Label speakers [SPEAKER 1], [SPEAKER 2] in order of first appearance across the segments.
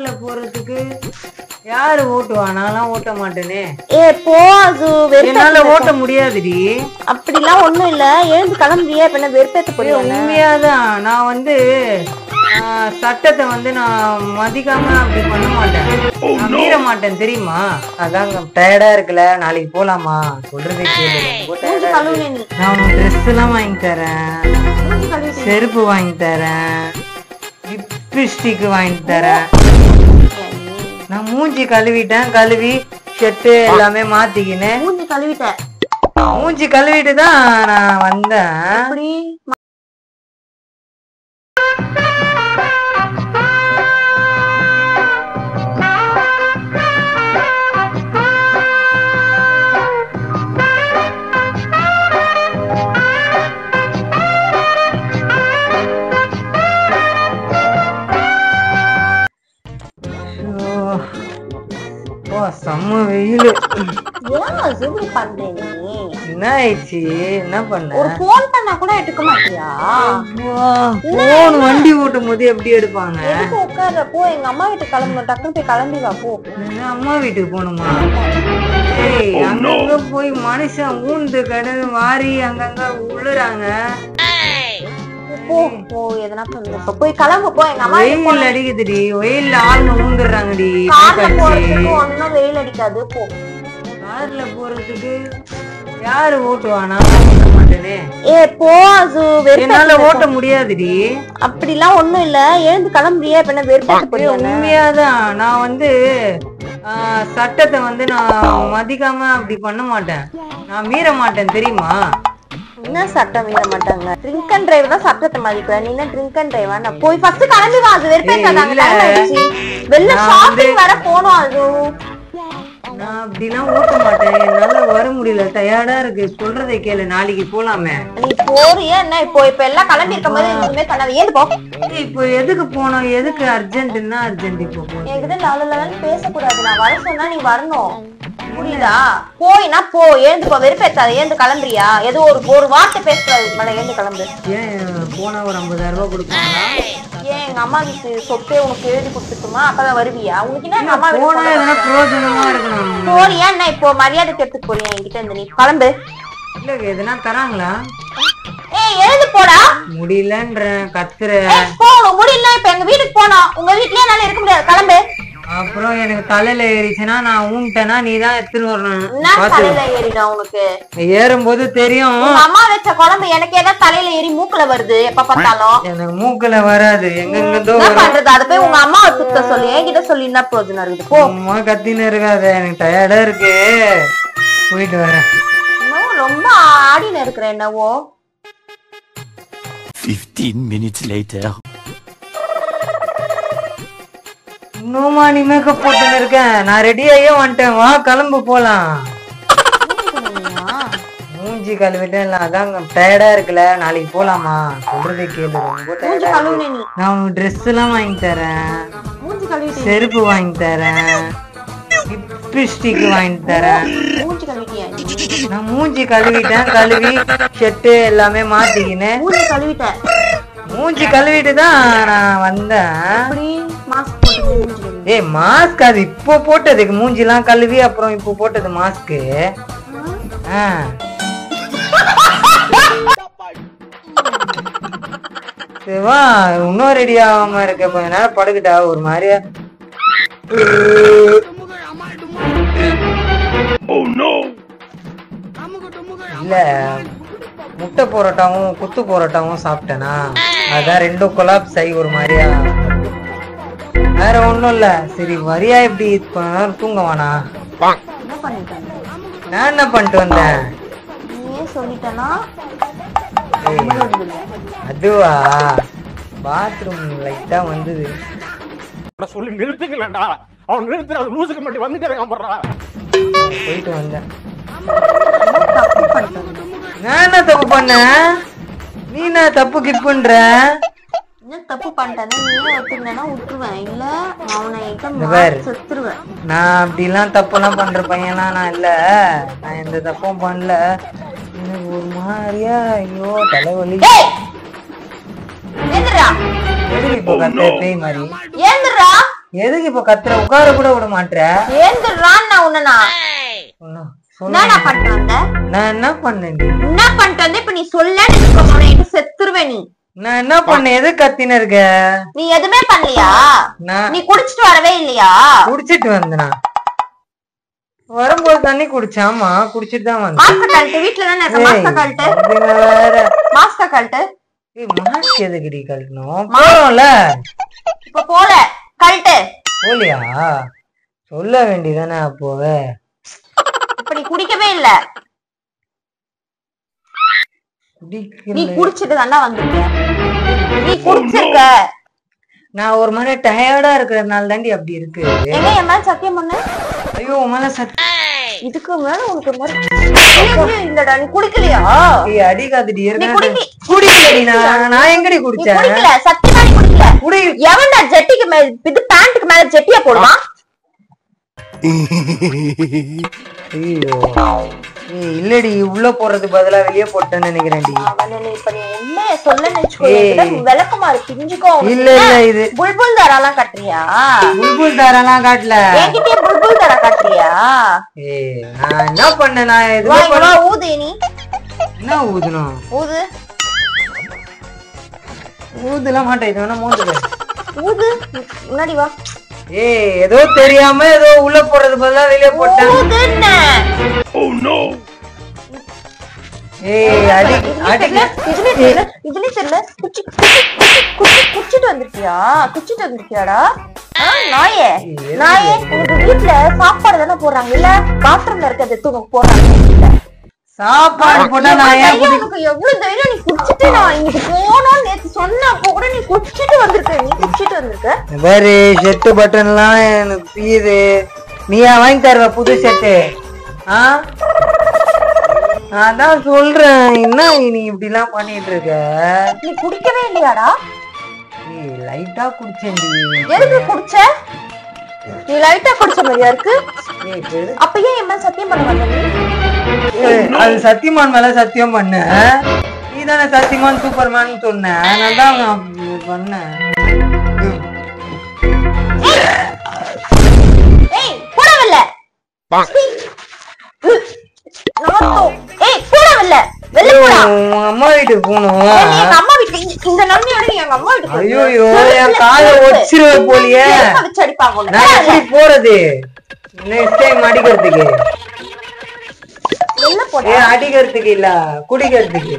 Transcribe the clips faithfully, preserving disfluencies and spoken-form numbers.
[SPEAKER 1] கார்ல போறதுக்கு யாரு ஓட்டுவா? நான்லாம் ஓட்ட மாட்டேனே.
[SPEAKER 2] ஏ போ அது
[SPEAKER 1] என்னால ஓட்ட முடியாதுடி.
[SPEAKER 2] அப்படிலாம் ஒண்ணும் இல்ல, எழுந்து கிளம்புறியா? இப்ப என்ன வெறுப்பேத்த போறியா?
[SPEAKER 1] உண்மையாதான் நான் வந்து சட்டத்தை வந்து நான் மதிக்காம அப்படி பண்ண மாட்டேன், நான் மீற மாட்டேன் தெரியுமா? அதாங்க டயர்டா இருக்குல்ல, நாளைக்கு போலாமா? சொல்றதே கேளு. நான் உனக்கு ட்ரெஸ் எல்லாம் வாங்கி தரேன், செருப்பு வாங்கி தரேன், லிப்ஸ்டிக் வாங்கி தரேன். நான் மூஞ்சி கழுவிட்டேன், கழுவி ஷர்ட்டு எல்லாமே மாத்திக்கினேன்.
[SPEAKER 2] மூஞ்சி கழுவிட்டேன்,
[SPEAKER 1] மூஞ்சி கழுவிட்டு தான் நான் வந்தேன். செம்ம வெயிலு. என்ன ஆயிடுச்சு? என்ன பண்ண?
[SPEAKER 2] ஒரு போன் பண்ணா கூட எடுக்க மாட்டியா?
[SPEAKER 1] போன் வண்டி ஓட்டும் போது எப்படி எடுப்பாங்க?
[SPEAKER 2] உட்கார போ, எங்க அம்மா வீட்டுக்கு கிளம்பணும், டக்குனு போய் கிளம்பி வா போ.
[SPEAKER 1] அம்மா வீட்டுக்கு போகணுமா? ஏய், அங்கங்க போய் மனுஷன் ஊந்து கடந்து வாரி அங்கங்க உள்ளுறாங்க.
[SPEAKER 2] போ போ, எதனா பண்ணு, போய் கிளம்பு போ. எங்க அம்மா
[SPEAKER 1] வெயில் அடிக்குதுடி, வெயில்ல ஆளுங்க ஊந்துடுறாங்கடி.
[SPEAKER 2] கார்ல போறதுக்கு ஒண்ணும் வெயில் அடிக்காது, போ.
[SPEAKER 1] கார்ல போறதுக்கு யாரு ஓட்டுவா? நான் ஓட்ட மாட்டேனே.
[SPEAKER 2] ஏ போ அது
[SPEAKER 1] என்னால ஓட்ட முடியாதுடி.
[SPEAKER 2] அப்படிலாம் ஒண்ணும் இல்ல, எழுந்து கிளம்புறியா? இப்ப என்ன வெறுப்பேத்த போறியா?
[SPEAKER 1] உண்மையாதான் நான் வந்து சட்டத்தை வந்து நான் மதிக்காம அப்படி பண்ண மாட்டேன், நான் மீற மாட்டேன் தெரியுமா?
[SPEAKER 2] என்ன சட்டம் மீற மாட்டாங்க? ட்ரிங்க் அண்ட் டிரைவ் தான் சட்டத்தை மதிக்கிற, நீ என்ன ட்ரிங்க் அண்ட் டிரைவா? நான் போய் ஃபர்ஸ்ட் கிளம்பி வா, அது வெறுப்பேத்தாங்க. வெளில ஷாப்பிங் வர போனோம். அது
[SPEAKER 1] நான் அப்படிலாம் ஓட்ட மாட்டேன், என்னால வர முடியல, டயர்டா இருக்கு. சொல்றதை கேளு, நாளைக்கு போலாமே.
[SPEAKER 2] நீ போறியா என்ன? இப்போ இப்ப எல்லாம் கிளம்பி இருக்க மாதிரி எதுவுமே பண்ணாத, ஏது போ.
[SPEAKER 1] இப்போ எதுக்கு போனோம்? எதுக்கு அர்ஜென்ட்னா அர்ஜென்ட்? இப்போ
[SPEAKER 2] என்கிட்ட லவ் லவ்னு பேசக்கூடாது, நான் வர சொன்னா நீ வரணும், புரியுதா? போயினா போ, எழுந்து போ, வெறுப்பேத்தாத. எழுந்து கிளம்புறியா? ஏதோ ஒரு ஒரு வார்த்தை பேசுறாது மேல, எழுந்து கிளம்பு.
[SPEAKER 1] ஏன் போனா ஒரு ஐம்பதாயிரம் ரூபாய் கொடுப்பாங்களா?
[SPEAKER 2] ஏன் எங்க அம்மா வீட்டு சொத்தே உனக்கு எழுதி கொடுத்துட்டுமா? அப்பதான் வருவியா? உனக்கு என்ன எங்க அம்மா
[SPEAKER 1] போனா எதனா பிரயோஜனமா இருக்கணும்.
[SPEAKER 2] போறியா என்ன? இப்போ மரியாதை கேட்டு போறியா என்கிட்ட இருந்து? நீ கிளம்பு.
[SPEAKER 1] இல்ல எதனா தராங்களா?
[SPEAKER 2] ஏய் எழுந்து போடா.
[SPEAKER 1] முடியலன்ற கத்துற.
[SPEAKER 2] போ, முடியல. இப்ப எங்க வீட்டுக்கு போனோம், உங்க வீட்லயே என்னால இருக்க முடியாது, கிளம்பு.
[SPEAKER 1] அப்புறம் எனக்கு தலையில ஏறிச்சுன்னா நான் ஊன்ட்டேன்னா நீ தான் எடுத்துன்னு வரணும்.
[SPEAKER 2] தலையில ஏறிடும் உனக்கு?
[SPEAKER 1] ஏறும் போது தெரியும்.
[SPEAKER 2] அம்மா வச்ச குழம்பு எனக்கு ஏதாவது தலையில ஏறி மூக்குல வருது எப்ப பார்த்தாலும்.
[SPEAKER 1] எனக்கு மூக்குல வராது, எங்க எங்கதோ
[SPEAKER 2] பண்றது. அதை போய் உங்க அம்மா சுத்த சொல்லி என்கிட்ட சொல்லி என்ன பிரயோஜனம் இருக்குது? போ.
[SPEAKER 1] அம்மா கத்தின்னு இருக்காத, எனக்கு டயர்டா இருக்கு, போயிட்டு வரேன்.
[SPEAKER 2] ரொம்ப ஆடின இருக்கிற என்னவோ.
[SPEAKER 3] fifteen minutes later.
[SPEAKER 1] இன்னுமா நீ மேக்கப் போட்டுன்னு இருக்கேன்? நான் ரெடியாயே வந்துட்டேன், வா கிளம்பு போலாம். மூஞ்சி கழுவிட்டேன் இல்ல, அதாங்க டயர்டா இருக்குல்ல, நாளைக்கு போலாமா? சொல்றதே கேளு, ரொம்ப டயர்டா. நான் உனக்கு ட்ரெஸ் எல்லாம் வாங்கி தரேன், செருப்பு வாங்கி தரேன், லிப்ஸ்டிக் வாங்கி தரேன். நான் மூஞ்சி கழுவிட்டேன், கழுவி ஷர்ட்டு எல்லாமே மாத்திக்கினேன். மூஞ்சி கழுவிட்டு தான் நான் வந்தேன். ஏய் மாஸ்க் அது இப்போ போட்டதுக்கு, மூஞ்சி எல்லாம் கழுவி அப்புறம் இப்போ போட்டது மாஸ்க்கு. வா, இன்னும் ரெடி ஆகாம இருக்க, கொஞ்ச நேரம் படுக்கிட்டா ஒரு மாதிரியா. இல்ல முட்டை பரோட்டாவும் குத்து பரோட்டாவும் சாப்பிட்டேனா, அதான் ரெண்டும் கொலாப்ஸ் ஆகி ஒரு மாதிரியா. வேற ஒண்ணும் இல்ல. சரி வரியா? எப்படி கொஞ்ச நேரம் தூங்கவானா? நான் என்ன பண்ணிட்டு வந்தேன்? அதுவா, பாத்ரூம் லைட்டா வந்தது.
[SPEAKER 4] சொல்லி நிறுத்துக்கலடா, அவன் நிறுத்துற லூசுக்கு மட்டும் வந்துட்டே
[SPEAKER 1] போயிட்டு வந்தேன். நான் என்ன தப்பு பண்ண? நீ என்ன தப்பு கிப் பண்ற?
[SPEAKER 2] தப்பு பண்ணிட்டேன்னா விட்டுருவேன், இல்ல அவனை செத்துருவேன்.
[SPEAKER 1] நான் அப்படிலாம் தப்பெல்லாம் பண்ற பையன்லாம் நான் இல்ல, நான் எந்த தப்பும் பண்ணல. எனக்கு ஒரு மாதிரியா ஐயோ தலைவலி.
[SPEAKER 2] ஏந்திரா
[SPEAKER 1] எதுக்கு இப்போ கத்த பேய் மாதிரி?
[SPEAKER 2] ஏந்திரா
[SPEAKER 1] எதுக்கு இப்ப கத்துற? உட்கார கூட விட மாட்டேற.
[SPEAKER 2] ஏந்துறான் நான் உன்ன என்ன பண்ணிட்டு வந்த?
[SPEAKER 1] நான் என்ன பண்ணேன்?
[SPEAKER 2] என்ன பண்ணிட்டு வந்த? இப்ப நீ சொல்ல செத்துருவே. நீ
[SPEAKER 1] நான் என்ன பண்ண? எது கத்தின இருக்க?
[SPEAKER 2] நீ எதுவுமே பண்ணலையா? நீ குடிச்சிட்டு வரவே இல்லையா?
[SPEAKER 1] குடிச்சிட்டு வந்தனா? வரும்போது தண்ணி குடிச்சேன். ஆமா குடிச்சிட்டு தான் வந்தேன்.
[SPEAKER 2] மாஸ்க் கழட்டு. வீட்டுல தானே இருக்க. மாஸ்க் கழட்டு.
[SPEAKER 1] வேற
[SPEAKER 2] மாஸ்க் கழட்டு.
[SPEAKER 1] ஏய் மாஸ்க் எதுக்குடி கழட்டணும்? போறோம்ல.
[SPEAKER 2] இப்ப போல கழட்டு.
[SPEAKER 1] போலியா? சொல்ல வேண்டியதானே அப்போவே.
[SPEAKER 2] இப்ப நீ குடிக்கவே இல்ல. நீ குடிச்சிட்டு தானே வந்திருக்க. நீ குடிச்சிருக்க.
[SPEAKER 1] நான் ஒரு மாதிரி டயர்டா இருக்கிறதுனால தாண்டி அப்படி இருக்கு.
[SPEAKER 2] எங்க என் மேல சத்தியம் பண்ணு.
[SPEAKER 1] ஐயோ மேல சத்தியம்.
[SPEAKER 2] இதுக்கு மேல உனக்கு மாதிரி இல்லடா. நீ குடிக்கலையா?
[SPEAKER 1] ஏய் அடிக்காதடி. குடிக்கலடி. நான் நான் எங்கடி குடிச்சேன்?
[SPEAKER 2] குடிக்கல. சத்தியமா நீ குடிக்கல. குடி. எவன்டா ஜெட்டிக்கு மேல இது பேண்ட்க்கு மேல ஜெட்டியா போடுவான்?
[SPEAKER 1] ஐயோ ஏய் இல்லடி. உள்ள போறது பதிலா வெளியே போட்டேன்னு நினைக்கிறேன்டி.
[SPEAKER 2] அவனே இப்ப நீ உண்மையை சொல்ல நினைச்சுக்கோ. விளக்கமாறு பிஞ்சுக்கோ.
[SPEAKER 1] இல்ல இல்ல இது
[SPEAKER 2] புல்புல் தாராலாம் காட்டுறியா?
[SPEAKER 1] புல்புல் தாராலாம் காட்டல.
[SPEAKER 2] என்கிட்டயே புல்புல் தாரா காட்டுறியா?
[SPEAKER 1] ஏய் நான் என்ன பண்ணேன்? நான் எதுவும்
[SPEAKER 2] பண்ணல. ஊது. நீ
[SPEAKER 1] என்ன ஊதுணும்?
[SPEAKER 2] ஊது.
[SPEAKER 1] ஊதுல மாட்டேன். இது வேணா மூந்துல
[SPEAKER 2] ஊது. முன்னாடி வா.
[SPEAKER 1] ஏய் ஏதோ தெரியாம ஏதோ உள்ள போறது பதிலா வெளியே போட்டேன்.
[SPEAKER 2] ஊதுன்னு.
[SPEAKER 3] Oh no.
[SPEAKER 1] ஏய் அடி அடி.
[SPEAKER 2] இதுல தெரியல. இதுல தெரியல. குச்சி குச்சி குச்சிட்டு வந்திருக்கியா? குச்சிட்டு வந்திருக்கியாடா? நாயே நாயே. உங்க வீட்டுல சாப்பாடு தானே போடுறாங்க இல்ல? பாத்ரூம்ல இருக்கிறது தூங்க போறாங்க.
[SPEAKER 1] சாப்பாடு போட்டா நான் ஏன்
[SPEAKER 2] உனக்கு எவ்வளவு தைரியம்? நீ குடிச்சிட்டு நான் இன்னைக்கு போனோம் நேத்து சொன்னப்போ கூட நீ குடிச்சிட்டு வந்திருக்க. நீ குடிச்சிட்டு வந்திருக்க.
[SPEAKER 1] வேறு ஷர்ட் பட்டன் எல்லாம் எனக்கு பியுது. நீயா வாங்கி தருவ புது ஷர்ட்டு? ஆ அதான் சொல்றேன். என்ன நீ இப்படி எல்லாம் பண்ணிட்டு இருக்க?
[SPEAKER 2] நீ குடிக்கவே இல்லையாடா?
[SPEAKER 1] நீ லைட்டா குடிச்சேன்டி.
[SPEAKER 2] எதுக்கு குடிச்ச? நீ லைட்டா குடிச்ச மாதிரியா இருக்கு. அப்ப ஏன் என் மேல சத்தியம் பண்ண வந்த நீ?
[SPEAKER 1] அது சத்தியமான் மேல சத்தியம் பண்ண. நீ தானே சத்தியமான் சூப்பர்மேன் சொன்ன. நான் தான் பண்ணேன்.
[SPEAKER 2] ஏய் போடவில்ல. ஏய் போடவில்ல. வெளிய போடா.
[SPEAKER 1] அம்மா வீட்டுக்கு போணும்.
[SPEAKER 2] எங்க அம்மா வீட்டுக்கு இந்த நன்மையோட நீ எங்க அம்மா வீட்டுக்கு.
[SPEAKER 1] ஐயோ என் காலை ஒடிச்சிருவே போலியே.
[SPEAKER 2] வச்சு அடிப்பாங்க.
[SPEAKER 1] நான் எப்படி போறது நெக்ஸ்ட் டைம் அடிக்கிறதுக்கு?
[SPEAKER 2] வெளிய போடா.
[SPEAKER 1] ஏ அடிக்கிறதுக்கு இல்ல குடிக்கிறதுக்கு.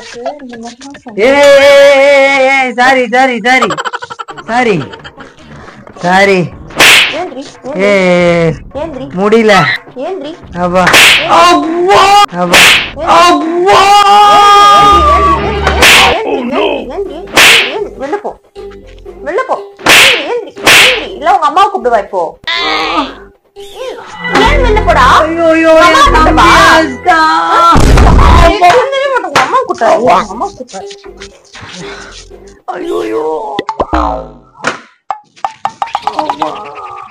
[SPEAKER 1] ஏய் sorry sorry sorry sorry sorry.
[SPEAKER 2] ஏந்திரி.
[SPEAKER 1] ஏய்
[SPEAKER 2] ஏந்திரி.
[SPEAKER 1] முடியல.
[SPEAKER 2] ஏந்திரி.
[SPEAKER 1] அப்பா அப்பா அப்பா அப்பா.
[SPEAKER 2] வெளில போ. வெளில போ. ஏந்திரி. ஏந்திரி. இல்ல உங்க அம்மாவை கூப்பிடுவா இப்போ. ஏன் வெளில போடா?
[SPEAKER 1] ஐயோ ஐயோ
[SPEAKER 2] அம்மா கூப்பிட்டா. அம்மா கூப்பிட்டா. ஐயோ.
[SPEAKER 1] ஐயோ